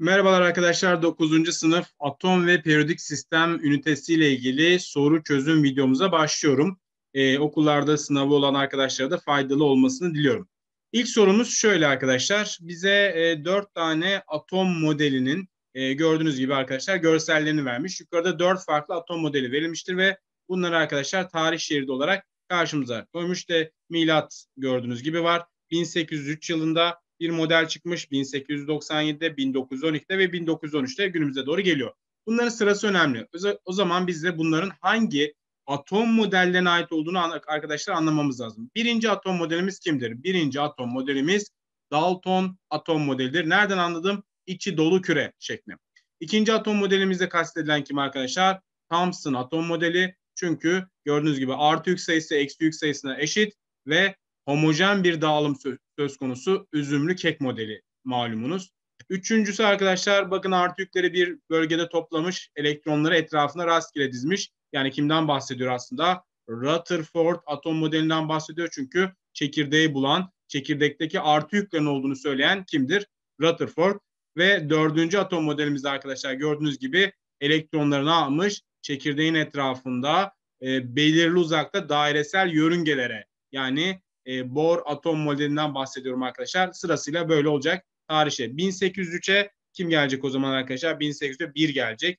Merhabalar arkadaşlar, 9. sınıf atom ve periyodik sistem ünitesiyle ilgili soru çözüm videomuza başlıyorum. Okullarda sınavı olan arkadaşlara da faydalı olmasını diliyorum. İlk sorumuz şöyle arkadaşlar, bize 4 tane atom modelinin gördüğünüz gibi arkadaşlar görsellerini vermiş. Yukarıda 4 farklı atom modeli verilmiştir ve bunları arkadaşlar tarih şeridi olarak karşımıza koymuş. Milat gördüğünüz gibi var. 1803 yılında bir model çıkmış 1897'de, 1912'de ve 1913'te günümüze doğru geliyor. Bunların sırası önemli. O zaman biz de bunların hangi atom modellerine ait olduğunu arkadaşlar anlamamız lazım. Birinci atom modelimiz kimdir? Birinci atom modelimiz Dalton atom modelidir. Nereden anladım? İçi dolu küre şekli. İkinci atom modelimizde kastedilen kim arkadaşlar? Thomson atom modeli. Çünkü gördüğünüz gibi artı yük sayısı eksi yük sayısına eşit ve homojen bir dağılım söz konusu, üzümlü kek modeli malumunuz. Üçüncüsü arkadaşlar, bakın artı yükleri bir bölgede toplamış, elektronları etrafına rastgele dizmiş. Yani kimden bahsediyor aslında? Rutherford atom modelinden bahsediyor. Çünkü çekirdeği bulan, çekirdekteki artı yüklerin olduğunu söyleyen kimdir? Rutherford. Ve dördüncü atom modelimizde arkadaşlar gördüğünüz gibi elektronlarını almış, çekirdeğin etrafında belirli uzakta dairesel yörüngelere, yani Bohr atom modelinden bahsediyorum arkadaşlar. Sırasıyla böyle olacak. Tarihçe 1803'e kim gelecek o zaman arkadaşlar? 1803'e 1 gelecek.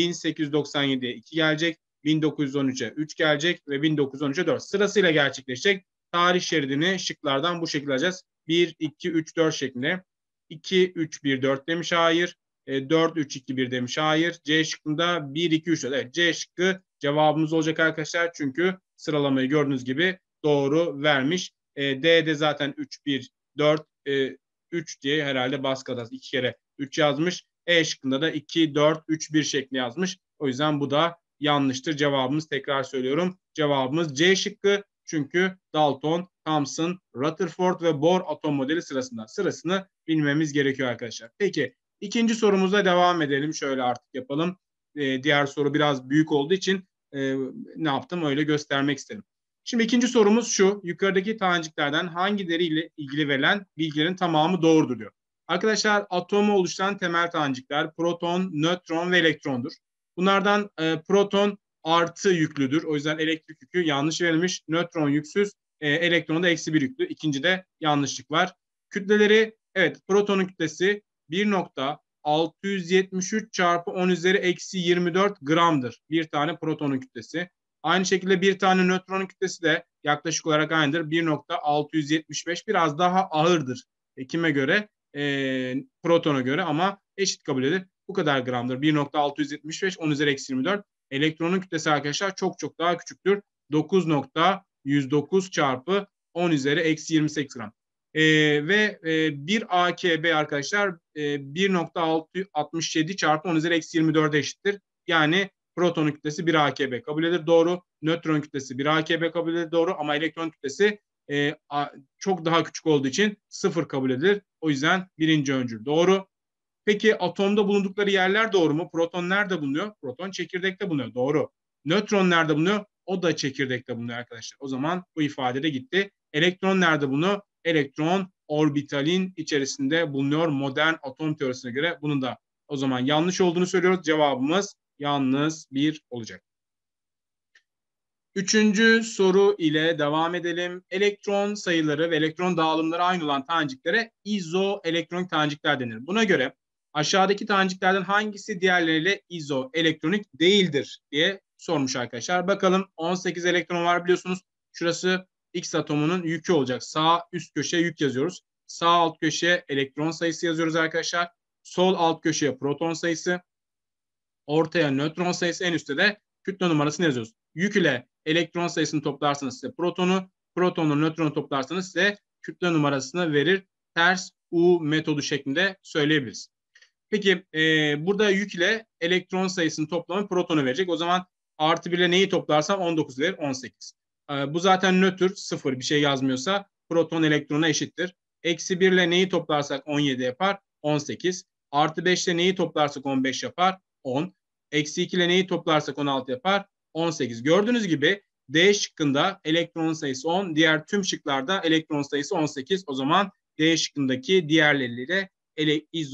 1897'ye 2 gelecek. 1913'e 3 gelecek ve 1913'e 4 sırasıyla gerçekleşecek. Tarih şeridini şıklardan bu şekilde alacağız. 1, 2, 3, 4 şeklinde. 2, 3, 1, 4 demiş hayır. 4, 3, 2, 1 demiş hayır. C şıkkında 1, 2, 3. Evet, C şıkkı cevabımız olacak arkadaşlar. Çünkü sıralamayı gördüğünüz gibi doğru vermiş. D'de zaten 3, 1, 4, 3 diye herhalde baskıda 2 kere 3 yazmış. E şıkkında da 2, 4, 3, 1 şekli yazmış. O yüzden bu da yanlıştır. Cevabımız, tekrar söylüyorum, cevabımız C şıkkı. Çünkü Dalton, Thomson, Rutherford ve Bohr atom modeli sırasını bilmemiz gerekiyor arkadaşlar. Peki ikinci sorumuza devam edelim. Şöyle artık yapalım. Diğer soru biraz büyük olduğu için ne yaptım öyle göstermek istedim. Şimdi ikinci sorumuz şu. Yukarıdaki taneciklerden hangileriyle ilgili verilen bilgilerin tamamı doğrudur diyor. Arkadaşlar, atomu oluşturan temel tanecikler proton, nötron ve elektrondur. Bunlardan proton artı yüklüdür. O yüzden elektrik yükü yanlış verilmiş. Nötron yüksüz, elektron da eksi bir yüklü. İkincide yanlışlık var. Kütleleri, evet, protonun kütlesi 1,673 çarpı 10 üzeri eksi 24 gramdır. Bir tane protonun kütlesi. Aynı şekilde bir tane nötronun kütlesi de yaklaşık olarak aynıdır. 1,675, biraz daha ağırdır. Kime göre? Protona göre, ama eşit kabul edilir. Bu kadar gramdır. 1,675 10 üzeri eksi 24. Elektronun kütlesi arkadaşlar çok çok daha küçüktür. 9,109 çarpı 10 üzeri eksi 28 gram. Ve bir AKB arkadaşlar 1,667 çarpı 10 üzeri eksi 24'e eşittir. Yani protonun kütlesi 1 AKB kabul edilir, doğru. Nötron kütlesi 1 AKB kabul edilir, doğru. Ama elektron kütlesi çok daha küçük olduğu için 0 kabul edilir. O yüzden birinci öncül doğru. Peki atomda bulundukları yerler doğru mu? Proton nerede bulunuyor? Proton çekirdekte bulunuyor, doğru. Nötron nerede bulunuyor? O da çekirdekte bulunuyor arkadaşlar. O zaman bu ifade de gitti. Elektron nerede bulunuyor? Elektron orbitalin içerisinde bulunuyor modern atom teorisine göre. Bunun da o zaman yanlış olduğunu söylüyoruz. Cevabımız yalnız 1 olacak. Üçüncü soru ile devam edelim. Elektron sayıları ve elektron dağılımları aynı olan taneciklere izoelektronik tanecikler denir. Buna göre aşağıdaki taneciklerden hangisi diğerleriyle izoelektronik değildir diye sormuş arkadaşlar. Bakalım, 18 elektron var biliyorsunuz. Şurası X atomunun yükü olacak. Sağ üst köşeye yük yazıyoruz. Sağ alt köşeye elektron sayısı yazıyoruz arkadaşlar. Sol alt köşeye proton sayısı. Ortaya nötron sayısı, en üstte de kütle numarasını yazıyoruz. Yük ile elektron sayısını toplarsanız size protonu, protonla nötronu toplarsanız size kütle numarasını verir. Ters U metodu şeklinde söyleyebiliriz. Peki burada yük ile elektron sayısının toplamı protonu verecek. O zaman artı 1 ile neyi toplarsam 19 verir, 18. Bu zaten nötr, 0 bir şey yazmıyorsa proton elektrona eşittir. Eksi 1 ile neyi toplarsak 17 yapar, 18. Artı 5 ile neyi toplarsak 15 yapar, 10. Eksi 2 ile neyi toplarsak 16 yapar, 18. Gördüğünüz gibi D şıkkında elektron sayısı 10, diğer tüm şıklarda elektron sayısı 18. O zaman D şıkkındaki diğerleriyle izo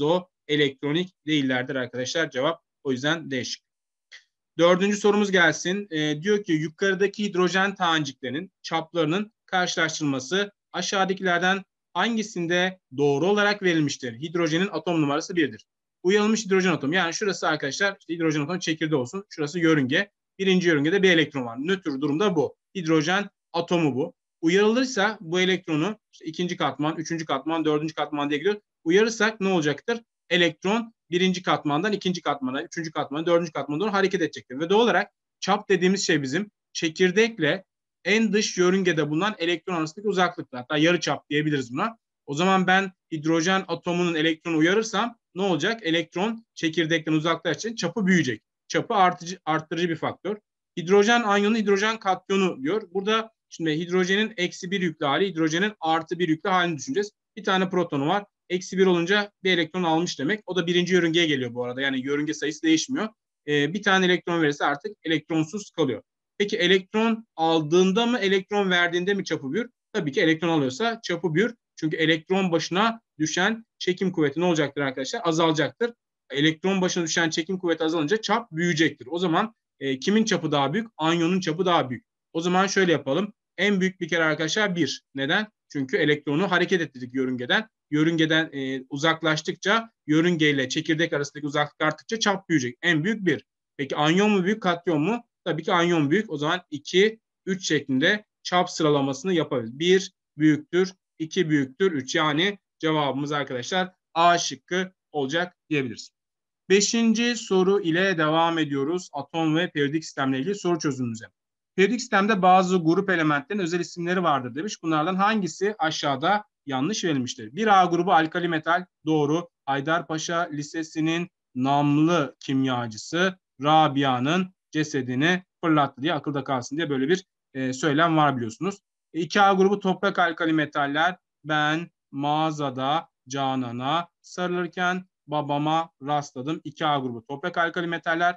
elektronik değillerdir arkadaşlar. Cevap o yüzden D şıkkı. Dördüncü sorumuz gelsin. Diyor ki yukarıdaki hidrojen taneciklerinin çaplarının karşılaştırılması aşağıdakilerden hangisinde doğru olarak verilmiştir? Hidrojenin atom numarası 1'dir. Uyarılmış hidrojen atomu. Yani şurası arkadaşlar işte hidrojen atomu çekirdeği olsun. Şurası yörünge. Birinci yörüngede bir elektron var. Nötr durumda bu. Hidrojen atomu bu. Uyarılırsa bu elektronu işte ikinci katman, üçüncü katman, dördüncü katman diye gidiyor. Uyarırsak ne olacaktır? Elektron birinci katmandan ikinci katmana, üçüncü katmana, dördüncü katmana doğru hareket edecektir. Ve doğal olarak çap dediğimiz şey bizim çekirdekle en dış yörüngede bulunan elektron arasındaki uzaklıklar. Hatta yarı çap diyebiliriz buna. O zaman ben hidrojen atomunun elektronu uyarırsam ne olacak? Elektron çekirdekten uzaklaştığı için çapı büyüyecek. Çapı arttırıcı bir faktör. Hidrojen anyonu, hidrojen katyonu diyor. Burada şimdi hidrojenin eksi bir yüklü hali, hidrojenin artı bir yüklü halini düşüneceğiz. Bir tane protonu var. Eksi 1 olunca bir elektron almış demek. O da birinci yörüngeye geliyor bu arada. Yani yörünge sayısı değişmiyor. Bir tane elektron verirse artık elektronsuz kalıyor. Peki elektron aldığında mı, elektron verdiğinde mi çapı büyür? Tabii ki elektron alıyorsa çapı büyür. Çünkü elektron başına düşen çekim kuvveti ne olacaktır arkadaşlar? Azalacaktır. Elektron başına düşen çekim kuvveti azalınca çap büyüyecektir. O zaman kimin çapı daha büyük? Anyonun çapı daha büyük. O zaman şöyle yapalım. En büyük bir kere arkadaşlar 1. Neden? Çünkü elektronu hareket ettirdik yörüngeden. Yörüngeden uzaklaştıkça yörünge ile çekirdek arasındaki uzaklık arttıkça çap büyüyecek. En büyük 1. Peki anyon mu büyük, katyon mu? Tabii ki anyon büyük. O zaman 2, 3 şeklinde çap sıralamasını yapabiliriz. 1 büyüktür, 2 büyüktür, 3. Yani cevabımız arkadaşlar A şıkkı olacak diyebiliriz. 5. soru ile devam ediyoruz. Atom ve periyodik sistemle ilgili soru çözümümüze. Periyodik sistemde bazı grup elementlerin özel isimleri vardır demiş. Bunlardan hangisi aşağıda yanlış verilmiştir? 1A grubu alkali metal doğru. Haydarpaşa Lisesi'nin namlı kimyacısı Rabia'nın cesedini fırlattı diye akılda kalsın diye böyle bir söylem var biliyorsunuz. 2A grubu toprak alkali metaller. Ben mağazada Canan'a sarılırken babama rastladım. 2A grubu toprak alkali metaller.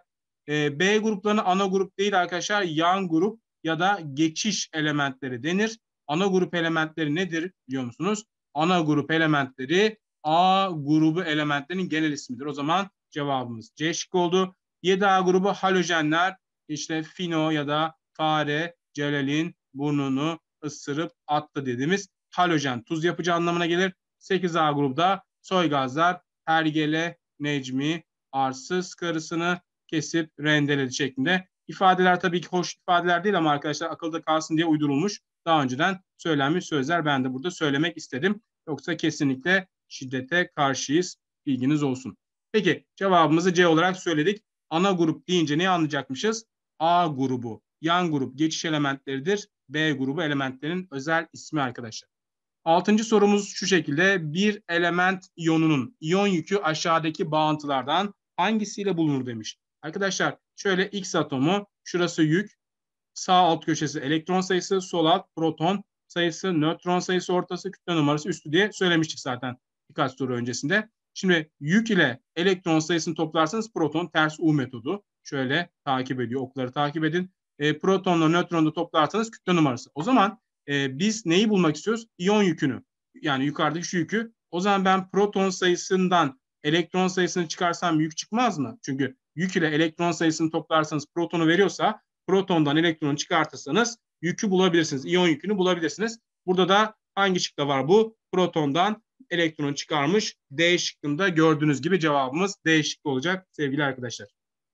B gruplarına ana grup değil arkadaşlar, yan grup ya da geçiş elementleri denir. Ana grup elementleri nedir biliyor musunuz? Ana grup elementleri A grubu elementlerinin genel ismidir. O zaman cevabımız C şıkkı oldu. 7A grubu halojenler, işte Fino ya da fare Celal'in burnunu ısırıp attı dediğimiz halojen tuz yapıcı anlamına gelir. 8A grupta soy gazlar, Hergele Necmi arsız karısını kesip rendeledi şeklinde. İfadeler tabii ki hoş ifadeler değil ama arkadaşlar akılda kalsın diye uydurulmuş. Daha önceden söylenmiş sözler, ben de burada söylemek istedim. Yoksa kesinlikle şiddete karşıyız. Bilginiz olsun. Peki cevabımızı C olarak söyledik. Ana grup deyince ne anlayacakmışız? A grubu, yan grup geçiş elementleridir. B grubu elementlerin özel ismi arkadaşlar. 6. sorumuz şu şekilde. Bir element iyonunun iyon yükü aşağıdaki bağıntılardan hangisiyle bulunur demiş. Arkadaşlar şöyle X atomu, şurası yük, sağ alt köşesi elektron sayısı, sol alt proton sayısı, nötron sayısı ortası, kütle numarası üstü diye söylemiştik zaten birkaç soru öncesinde. Şimdi yük ile elektron sayısını toplarsanız proton ters U metodu. Şöyle takip ediyor, okları takip edin. Protonla nötronu da toplarsanız kütle numarası. O zaman biz neyi bulmak istiyoruz? İyon yükünü. Yani yukarıdaki şu yükü. O zaman ben proton sayısından elektron sayısını çıkarsam yük çıkmaz mı? Çünkü yük ile elektron sayısını toplarsanız protonu veriyorsa protondan elektronu çıkartırsanız yükü bulabilirsiniz. İyon yükünü bulabilirsiniz. Burada da hangi şıkta var bu? Protondan elektronu çıkarmış. D şıkkında gördüğünüz gibi cevabımız D şıkkı olacak sevgili arkadaşlar.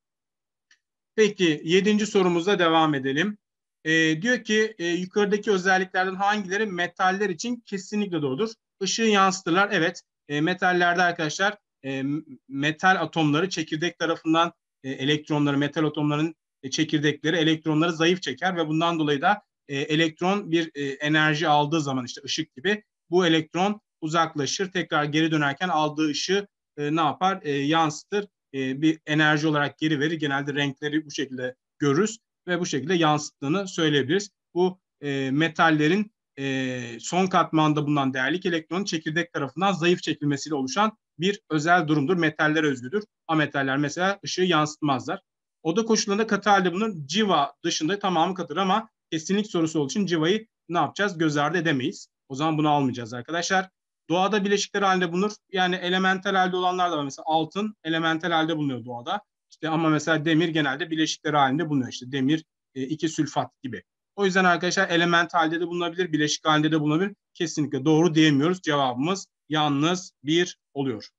Peki 7. sorumuzla devam edelim. Diyor ki yukarıdaki özelliklerden hangileri metaller için kesinlikle doğrudur? Işığı yansıtırlar. Evet. Metallerde arkadaşlar metal atomları çekirdek tarafından elektronları, metal atomların çekirdekleri elektronları zayıf çeker ve bundan dolayı da elektron bir enerji aldığı zaman işte ışık gibi bu elektron uzaklaşır. Tekrar geri dönerken aldığı ışığı ne yapar? Yansıtır. Bir enerji olarak geri verir. Genelde renkleri bu şekilde görürüz ve bu şekilde yansıttığını söyleyebiliriz. Bu metallerin son katmanda bulunan değerlik elektronun çekirdek tarafından zayıf çekilmesiyle oluşan bir özel durumdur. Metallere özgüdür. Ametaller mesela ışığı yansıtmazlar. Oda koşullarında katı halde bulunur. Civa dışında tamamı katıdır ama kesinlik sorusu olduğu için civayı ne yapacağız? Göz ardı edemeyiz. O zaman bunu almayacağız arkadaşlar. Doğada bileşikler halinde bulunur. Yani elementel halde olanlar da var. Mesela altın elementel halde bulunuyor doğada. İşte ama mesela demir genelde bileşikler halinde bulunuyor. İşte demir, iki sülfat gibi. O yüzden arkadaşlar element halde de bulunabilir, bileşik halinde de bulunabilir. Kesinlikle doğru diyemiyoruz. Cevabımız yalnız bir oluyor.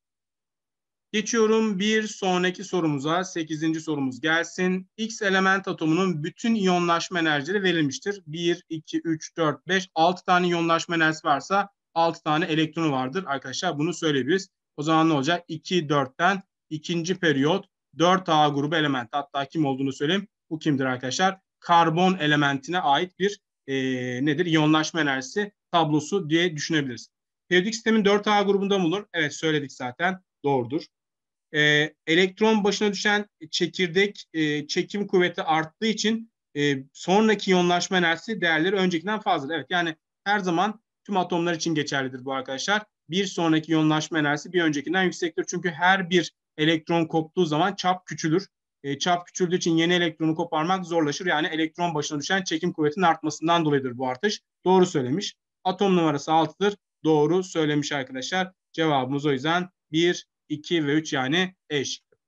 Geçiyorum bir sonraki sorumuza. 8. sorumuz gelsin. X element atomunun bütün iyonlaşma enerjileri verilmiştir. 1, 2, 3, 4, 5, 6 tane iyonlaşma enerjisi varsa 6 tane elektronu vardır. Arkadaşlar bunu söyleyebiliriz. O zaman ne olacak? 2, 4'ten ikinci periyot 4A grubu element. Hatta kim olduğunu söyleyeyim. Bu kimdir arkadaşlar? Karbon elementine ait bir nedir? İyonlaşma enerjisi tablosu diye düşünebiliriz. Periyodik sistemin 4A grubunda bulunur. Evet söyledik zaten. Doğrudur. Elektron başına düşen çekirdek çekim kuvveti arttığı için sonraki iyonlaşma enerjisi değerleri öncekinden fazladır. Evet yani her zaman tüm atomlar için geçerlidir bu arkadaşlar. Bir sonraki iyonlaşma enerjisi bir öncekinden yüksektir. Çünkü her bir elektron koptuğu zaman çap küçülür. Çap küçüldüğü için yeni elektronu koparmak zorlaşır. Yani elektron başına düşen çekim kuvvetinin artmasından dolayıdır bu artış. Doğru söylemiş. Atom numarası 6'dır. Doğru söylemiş arkadaşlar. Cevabımız o yüzden 1, 2 ve 3 yani E şıkkı.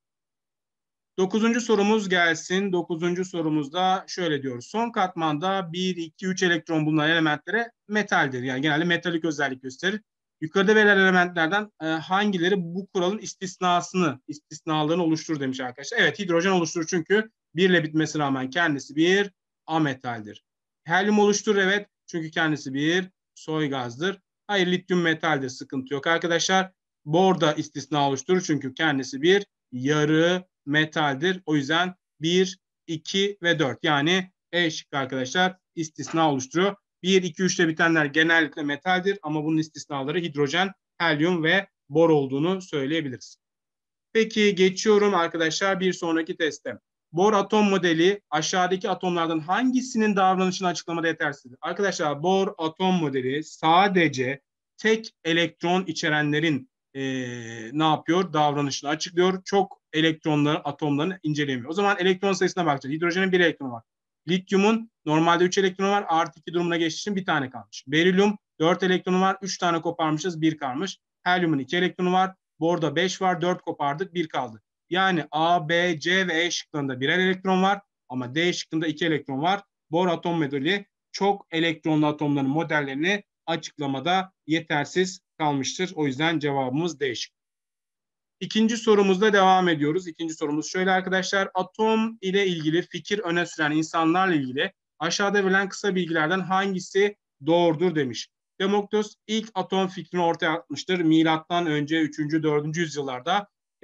9. sorumuz gelsin. 9. sorumuzda şöyle diyoruz. Son katmanda 1, 2, 3 elektron bulunan elementlere metaldir. Yani genelde metalik özellik gösterir. Yukarıda verilen elementlerden hangileri bu kuralın istisnalarını oluşturur demiş arkadaşlar. Evet hidrojen oluşturur çünkü 1 ile bitmesine rağmen kendisi bir ametaldir. Helyum oluşturur evet çünkü kendisi bir soy gazdır. Hayır lityum metaldir sıkıntı yok arkadaşlar. Bor da istisna oluşturur çünkü kendisi bir yarı metaldir. O yüzden 1, 2 ve 4 yani E şıkkı arkadaşlar istisna oluşturuyor. 1, 2, 3 ile bitenler genellikle metaldir ama bunun istisnaları hidrojen, helyum ve bor olduğunu söyleyebiliriz. Peki geçiyorum arkadaşlar bir sonraki teste. Bor atom modeli aşağıdaki atomlardan hangisinin davranışını açıklamada yetersizdir? Arkadaşlar bor atom modeli sadece tek elektron içerenlerin ne yapıyor? Davranışını açıklıyor. Çok elektronları, atomlarını incelemiyor. O zaman elektron sayısına bakacağız. Hidrojenin bir elektronu var. Lityumun normalde 3 elektronu var. Artı 2 durumuna geçtiği için bir tane kalmış. Berilyum 4 elektronu var. 3 tane koparmışız. 1 kalmış. Helyumun 2 elektronu var. Borda 5 var, 4 kopardık, 1 kaldı. Yani A, B, C ve E şıklarında birer elektron var ama D şıkkında 2 elektron var. Bor atom modeli çok elektronlu atomların modellerini açıklamada yetersiz kalmıştır. O yüzden cevabımız D şıkkı. İkinci sorumuzda devam ediyoruz. İkinci sorumuz şöyle arkadaşlar. Atom ile ilgili fikir öne süren insanlarla ilgili aşağıda verilen kısa bilgilerden hangisi doğrudur demiş. Demokritos ilk atom fikrini ortaya atmıştır. Milattan önce 3. 4. yüzyıllarda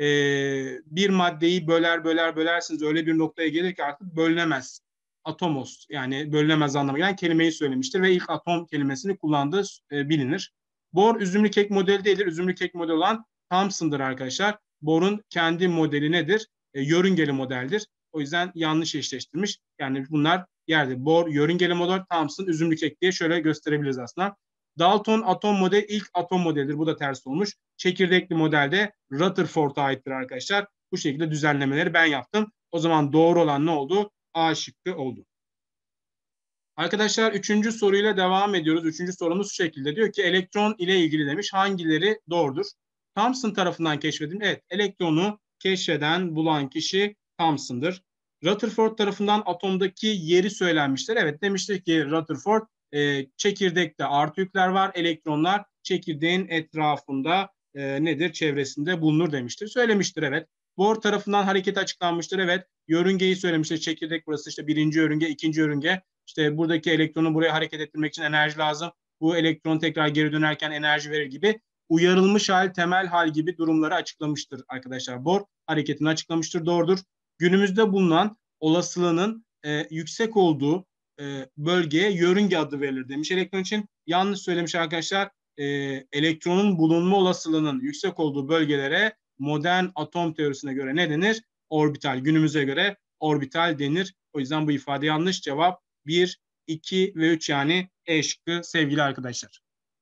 bir maddeyi bölersiniz öyle bir noktaya gelir ki artık bölünemez. Atomos yani bölünemez anlamına gelen kelimeyi söylemiştir ve ilk atom kelimesini kullandığı bilinir. Bohr üzümlü kek modeli değildir. Üzümlü kek modeli olan Thomson'dır arkadaşlar. Bohr'un kendi modeli nedir? Yörüngeli modeldir. O yüzden yanlış eşleştirmiş. Yani bunlar yerde. Bohr yörüngeli model, Thomson üzümlü kek diye şöyle gösterebiliriz aslında. Dalton atom modeli ilk atom modelidir. Bu da ters olmuş. Çekirdekli modelde Rutherford'a aittir arkadaşlar. Bu şekilde düzenlemeleri ben yaptım. O zaman doğru olan ne oldu? A şıkkı oldu. Arkadaşlar 3. soruyla devam ediyoruz. 3. sorumuz şu şekilde diyor ki elektron ile ilgili demiş hangileri doğrudur? Thomson tarafından keşfedilmiş. Evet elektronu keşfeden bulan kişi Thomson'dır. Rutherford tarafından atomdaki yeri söylenmiştir. Evet demiştir ki Rutherford çekirdekte artı yükler var. Elektronlar çekirdeğin etrafında nedir? Çevresinde bulunur demiştir. Söylemiştir evet. Bohr tarafından hareket açıklanmıştır. Evet. Yörüngeyi söylemiştir. Çekirdek burası işte birinci yörünge, ikinci yörünge. İşte buradaki elektronu buraya hareket ettirmek için enerji lazım. Bu elektron tekrar geri dönerken enerji verir gibi uyarılmış hal, temel hal gibi durumları açıklamıştır arkadaşlar. Bohr hareketini açıklamıştır. Doğrudur. Günümüzde bulunan olasılığının yüksek olduğu bölgeye yörünge adı verilir demiş elektron için. Yanlış söylemiş arkadaşlar. Elektronun bulunma olasılığının yüksek olduğu bölgelere modern atom teorisine göre ne denir? Orbital. Günümüze göre orbital denir. O yüzden bu ifade yanlış. Cevap 1, 2 ve 3 yani E şıkkı sevgili arkadaşlar.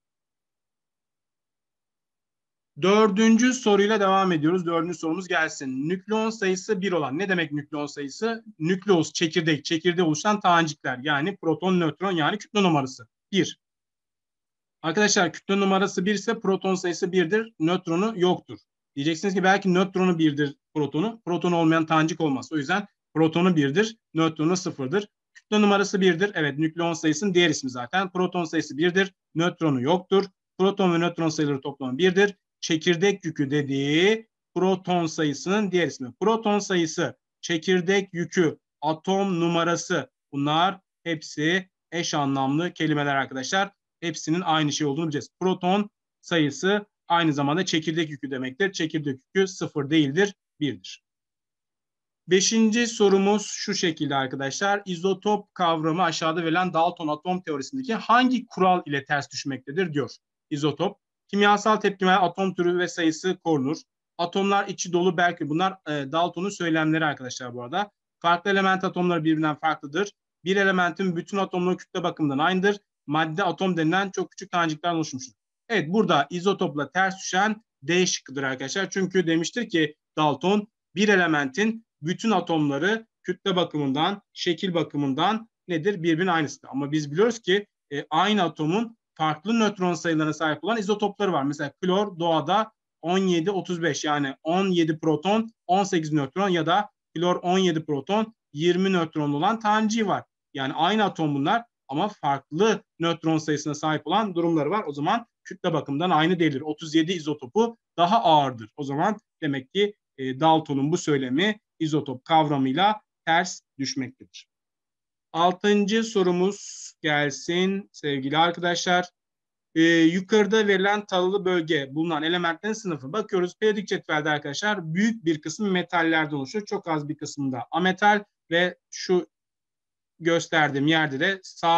4. soruyla devam ediyoruz. 4. sorumuz gelsin. Nükleon sayısı 1 olan. Ne demek nükleon sayısı? Nükleus, çekirdeği oluşan tanecikler. Yani proton, nötron yani kütle numarası. 1. Arkadaşlar kütle numarası 1 ise proton sayısı 1'dir. Nötronu yoktur. Diyeceksiniz ki belki nötronu 1'dir protonu. Proton olmayan tanecik olmaz. O yüzden protonu 1'dir. Nötronu 0'dır. Kütle numarası 1'dir. Evet, nükleon sayısının diğer ismi zaten. Proton sayısı 1'dir. Nötronu yoktur. Proton ve nötron sayıları toplamı 1'dir. Çekirdek yükü dediği proton sayısının diğer ismi. Proton sayısı, çekirdek yükü, atom numarası, bunlar hepsi eş anlamlı kelimeler arkadaşlar. Hepsinin aynı şey olduğunu bileceğiz. Proton sayısı aynı zamanda çekirdek yükü demektir. Çekirdek yükü 0 değildir, 1'dir. Beşinci sorumuz şu şekilde arkadaşlar. İzotop kavramı aşağıda verilen Dalton atom teorisindeki hangi kural ile ters düşmektedir diyor. İzotop, kimyasal tepkime atom türü ve sayısı korunur. Atomlar içi dolu belki bunlar Dalton'un söylemleri arkadaşlar bu arada. Farklı element atomları birbirinden farklıdır. Bir elementin bütün atomları kütle bakımından aynıdır. Madde atom denilen çok küçük taneciklerden oluşmuştur. Evet, burada izotopla ters düşen D şıkkıdır arkadaşlar. Çünkü demiştir ki Dalton, bir elementin bütün atomları kütle bakımından, şekil bakımından nedir? Birbirinin aynısıdır. Ama biz biliyoruz ki aynı atomun farklı nötron sayılarına sahip olan izotopları var. Mesela klor doğada 17-35, yani 17 proton 18 nötron ya da klor 17 proton 20 nötron olan taneciği var. Yani aynı atom bunlar ama farklı nötron sayısına sahip olan durumları var. O zaman kütle bakımından aynı değildir. 37 izotopu daha ağırdır. O zaman demek ki Dalton'un bu söylemi izotop kavramıyla ters düşmektedir. 6. sorumuz gelsin sevgili arkadaşlar. Yukarıda verilen taralı bölge bulunan elementlerin sınıfı. Bakıyoruz periyodik cetvelde arkadaşlar büyük bir kısmı metallerden oluşuyor. Çok az bir kısmı da ametal ve şu gösterdiğim yerde de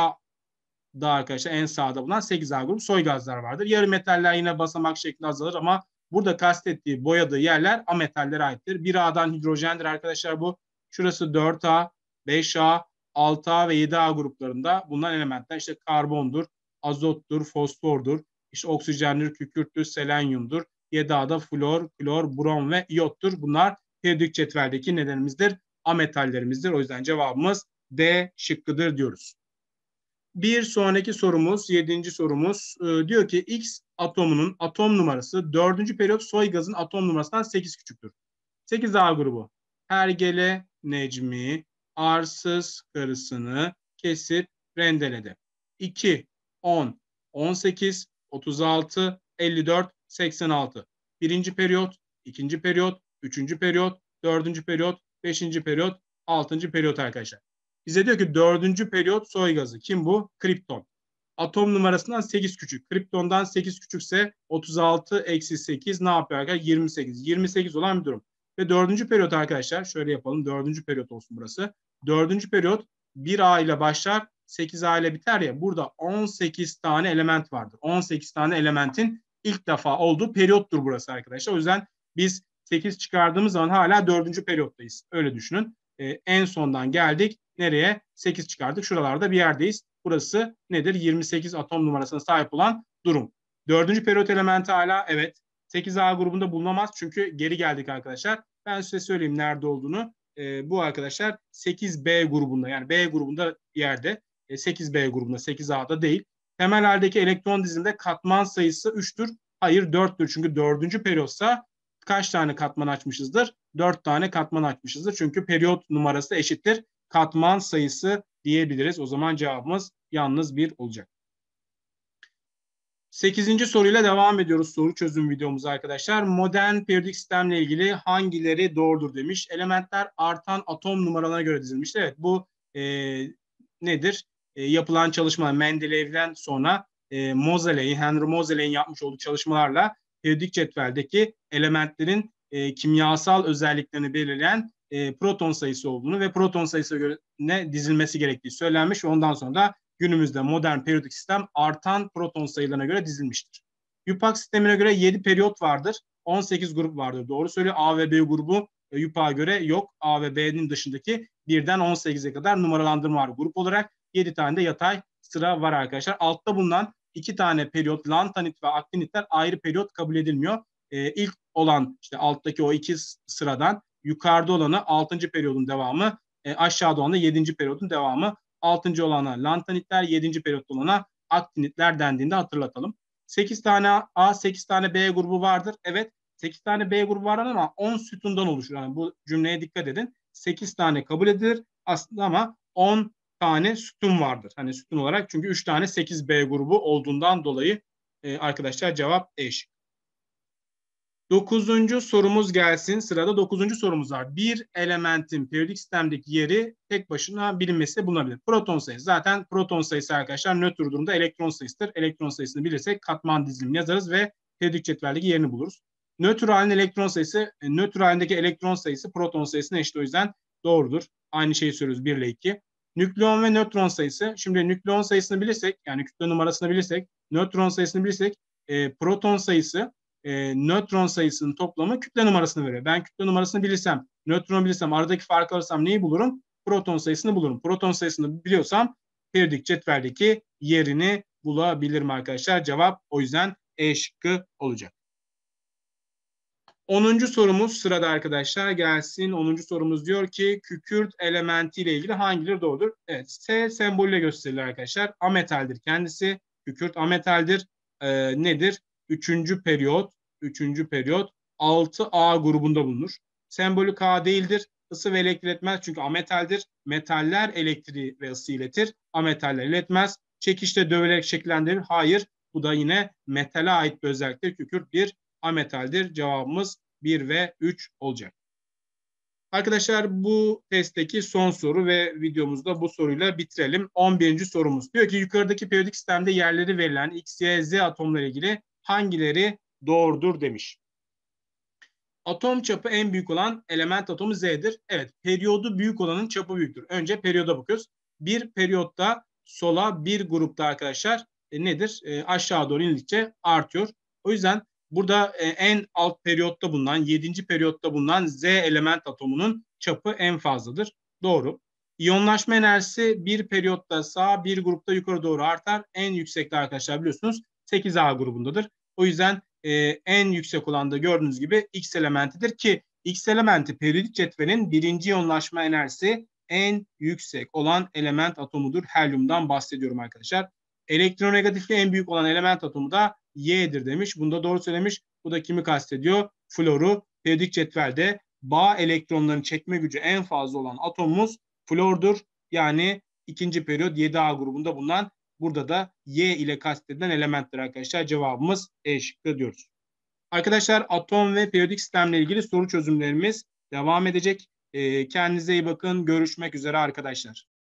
sağda arkadaşlar en sağda bulunan 8A grubu soy gazlar vardır. Yarı metaller yine basamak şeklinde azalır ama burada kastettiği boyadığı yerler ametallere aittir. 1A'dan hidrojendir arkadaşlar bu. Şurası 4A, 5A, 6A ve 7A gruplarında bulunan elementler işte karbondur, azottur, fosfordur, işte oksijendir, kükürttür, selenyumdur. 7A'da flor, klor, brom ve iyottur. Bunlar periyodik cetveldeki nedenimizdir, ametallerimizdir. O yüzden cevabımız D şıkkıdır diyoruz. Bir sonraki sorumuz, 7. sorumuz diyor ki X atomunun atom numarası 4. periyot soy gazın atom numarasından 8 küçüktür. 8A grubu Hergele Necmi arsız karısını kesip rendeledi. 2, 10, 18, 36, 54, 86. Birinci periyot, ikinci periyot, üçüncü periyot, dördüncü periyot, beşinci periyot, altıncı periyot arkadaşlar. Bize diyor ki 4. periyot soy gazı. Kim bu? Kripton. Atom numarasından 8 küçük. Kriptondan 8 küçükse 36 eksi 8 ne yapıyor arkadaşlar? 28. 28 olan bir durum. Ve 4. periyot arkadaşlar şöyle yapalım. 4. periyot olsun burası. 4. periyot 1A ile başlar, 8A ile biter ya. Burada 18 tane element vardır. 18 tane elementin ilk defa olduğu periyottur burası arkadaşlar. O yüzden biz 8 çıkardığımız zaman hala 4. periyottayız. Öyle düşünün. En sondan geldik. Nereye? 8 çıkardık. Şuralarda bir yerdeyiz. Burası nedir? 28 atom numarasına sahip olan durum. 4. periyot elementi hala evet 8A grubunda bulunamaz. Çünkü geri geldik arkadaşlar. Ben size söyleyeyim nerede olduğunu. Bu arkadaşlar 8B grubunda, yani B grubunda yerde. 8B grubunda, 8A'da değil. Temel haldeki elektron dizilinde katman sayısı 3'tür. Hayır 4'tür. Çünkü 4. periyotsa kaç tane katman açmışızdır? 4 tane katman açmışızdır. Çünkü periyot numarası eşittir katman sayısı diyebiliriz. O zaman cevabımız yalnız 1 olacak. 8. soruyla devam ediyoruz soru çözüm videomuz arkadaşlar. Modern periyodik sistemle ilgili hangileri doğrudur demiş. Elementler artan atom numaralarına göre dizilmiş. Evet, bu nedir? Yapılan çalışma Mendeleyev'den sonra Henry Moseley'in yapmış olduğu çalışmalarla periyodik cetveldeki elementlerin kimyasal özelliklerini belirleyen proton sayısı olduğunu ve proton sayısına göre ne dizilmesi gerektiği söylenmiş ve ondan sonra da günümüzde modern periyodik sistem artan proton sayılarına göre dizilmiştir. YUPAC sistemine göre 7 periyot vardır. 18 grup vardır. Doğru söylüyor. A ve B grubu YUPAC'a göre yok. A ve B'nin dışındaki 1'den 18'e kadar numaralandırma var grup olarak. 7 tane de yatay sıra var arkadaşlar. Altta bulunan 2 tane periyot, lantanit ve aktinitler ayrı periyot kabul edilmiyor. İlk olan işte alttaki o 2 sıradan yukarıda olanı 6. periyodun devamı, aşağıda olanı 7. periyodun devamı. 6. olana lantanitler, 7. periyotta olana aktinitler dendiğinde hatırlatalım. 8 tane A, 8 tane B grubu vardır. Evet, 8 tane B grubu var ama 10 sütundan oluşur. Yani bu cümleye dikkat edin. 8 tane kabul edilir aslında ama 10 tane sütun vardır. Hani sütun olarak, çünkü 3 tane 8B grubu olduğundan dolayı arkadaşlar cevap E şıkkı. 9. sorumuz gelsin. Sırada 9. sorumuz var. Bir elementin periyodik sistemdeki yeri tek başına bilinmesi bulunabilir. Proton sayısı. Zaten proton sayısı arkadaşlar nötr durumda elektron sayısıdır. Elektron sayısını bilirsek katman dizilimini yazarız ve periyodik cetveldeki yerini buluruz. Nötr halinde elektron sayısı, nötr halindeki elektron sayısı proton sayısına eşit, o yüzden doğrudur. Aynı şeyi söylüyoruz, 1 ile 2. Nükleon ve nötron sayısı. Şimdi nükleon sayısını bilirsek, yani kütle numarasını bilirsek, nötron sayısını bilirsek, proton sayısı nötron sayısının toplamı kütle numarasını veriyor. Ben kütle numarasını bilirsem, nötronu bilirsem, aradaki farkı alırsam neyi bulurum? Proton sayısını bulurum. Proton sayısını biliyorsam periyodik cetveldeki yerini bulabilirim arkadaşlar. Cevap o yüzden E şıkkı olacak. 10. sorumuz sırada arkadaşlar, gelsin. 10. sorumuz diyor ki kükürt elementi ile ilgili hangileri doğrudur? Evet, S sembolüyle gösterilir arkadaşlar. Ametaldir kendisi. Kükürt ametaldir. Nedir? 3. periyot 6A grubunda bulunur. Sembolü K değildir. Isı ve elektrik iletmez çünkü ametaldir. Metaller elektriği ve ısı iletir. Ametaller iletmez. Çekişte dövülerek şekillendirir. Hayır. Bu da yine metale ait bir özelliktir. Kükürt bir ametaldir. Cevabımız 1 ve 3 olacak. Arkadaşlar bu testteki son soru ve videomuzda bu soruyla bitirelim. 11. sorumuz. Diyor ki yukarıdaki periyodik sistemde yerleri verilen X, Y, Z atomları ilgili hangileri doğrudur demiş. Atom çapı en büyük olan element atomu Z'dir. Evet, periyodu büyük olanın çapı büyüktür. Önce periyoda bakıyoruz. Bir periyotta sola bir grupta arkadaşlar nedir? Aşağı doğru indikçe artıyor. O yüzden burada en alt periyotta bulunan, 7. periyotta bulunan Z element atomunun çapı en fazladır. Doğru. İyonlaşma enerjisi bir periyotta sağa, bir grupta yukarı doğru artar. En yüksekte arkadaşlar biliyorsunuz 8A grubundadır. O yüzden en yüksek olan da gördüğünüz gibi X elementidir ki X elementi periyodik cetvelin birinci iyonlaşma enerjisi en yüksek olan element atomudur. Helyumdan bahsediyorum arkadaşlar. Elektronegatifliği en büyük olan element atomu da Y'dir demiş. Bunu da doğru söylemiş. Bu da kimi kastediyor? Floru. Periyodik cetvelde bağ elektronlarının çekme gücü en fazla olan atomumuz flordur. Yani ikinci periyot 7A grubunda bulunan, burada da Y ile kastedilen elementtir arkadaşlar. Cevabımız E şıkkı diyoruz. Arkadaşlar atom ve periyodik sistemle ilgili soru çözümlerimiz devam edecek. Kendinize iyi bakın. Görüşmek üzere arkadaşlar.